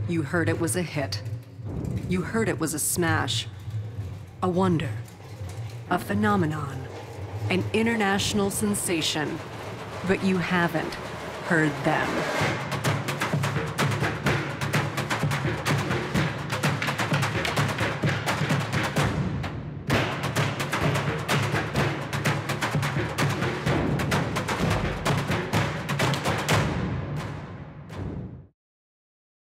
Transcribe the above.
You heard it was a hit. You heard it was a smash. A wonder. A phenomenon. An international sensation. But you haven't heard them.